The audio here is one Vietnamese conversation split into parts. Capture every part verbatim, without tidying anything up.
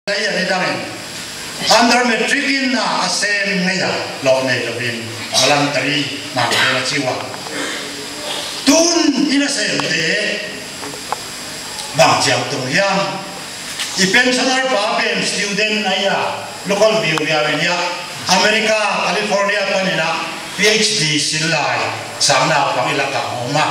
đây là đang under metric in na asem ngay à lo này là bên voluntary mà đây là chiwa tun in asem thế bằng chiang tung hiang i pensioner pa pen student này à local view ya bên ya America California panina PhD xin lại sáng nào bằng là cả mà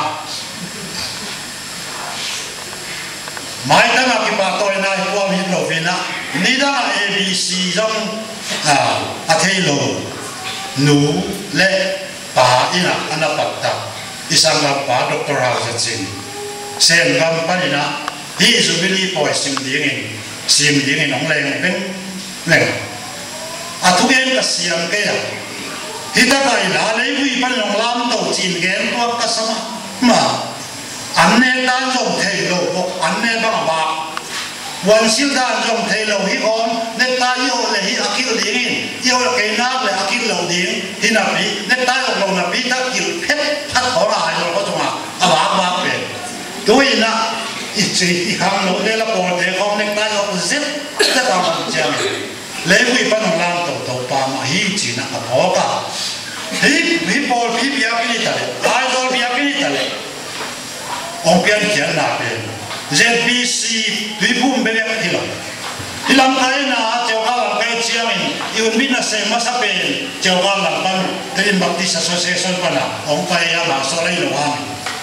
mai ta ngạc bà tôi này qua miền Đông Việt Nam, nida A B C trong à à thế lô nụ lệ bà ina anh bắt ta isang ngam bà Doctor House Jin sen ngam pa nina hi zubili po sim dingin sim dingin ông leng pen leng à thu gen ka siam ke ya hita kai la lei hui pan long lam to chin gen to ka sama ma anh ta dùng thầy lô bốc anh bằng bạc quan siêu ta dùng thầy lô hi on nên ta yêu là hi akil điên yêu là cái nát là akil lô điên hi nạp đi nên ta dùng lô nạp đi ta kêu phết phát khó là hay rồi có chung à à bạc bạc về tôi na ít chỉ ít hàng lô đây là bỏ để không nên ta dùng rất rất là mạnh chăng lấy quy phân làm tổ tổ pa mà hi chỉ là khó cả hi hi bỏ hi bia cái gì đấy ai rồi bia cái gì đấy ông biên kiện là bên Z B C tùy phun bên đẹp thì là thì làm cái na châu Á làm cái chiang in yêu biết là xem mà sắp bên châu Á làm ban Green Baptist Association ban à ông phải làm sao lấy đồ ăn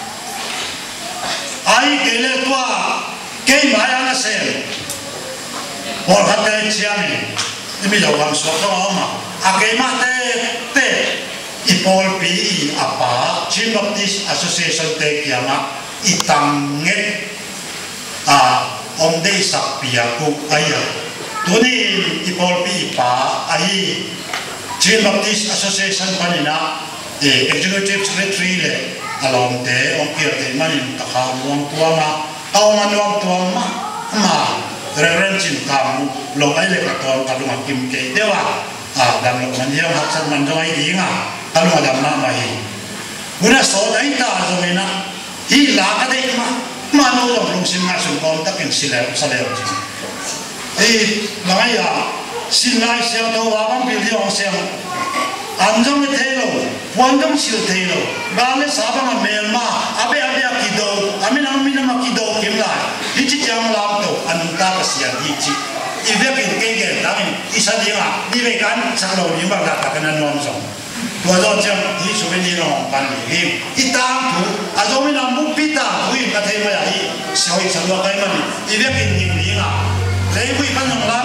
ai cái này tua cái máy anh là xem hoặc là cái chiang in thì bây giờ làm sao cho ông mà à cái mà thế thế Ipol P E apa Green Baptist Association te kiama itang nget à ông đây sắp bia cục ấy à tôi đi Ipol P E pa ấy Green Baptist Association bên na executive secretary le along te ông kia te manin ta khao luang tuang na tao man luang tuang ma ma Reverend Jim Kam lo ai le ka tuang ka luang kim ke dewa à đam lo man hiam hak san man roi ding à ta lo đam na mai buna so dai ta zo na hi la ka dei ma ma no lo long sin ma sun kom ta ken sila sala yo ei mai ya sin lai sia to wa bang bil hi ong sia an jong le thelo wan jong sil thelo ba le sa ba ma mel ma abe abe ki do amin amin ma ki do kim la hi chi jang lam to an ta ka sia hi chi i ve kin ke ge ta min i sa di ma ni ve kan sa lo ni ba la ta kan non song tôi cho chăng đi số bên đi lòng bàn đi him ít tam thủ à cho mình làm bút pít tam thủ cái thế mà đi soi soi cái mà đi đi biết cái gì đi à lấy quý phân lòng lắm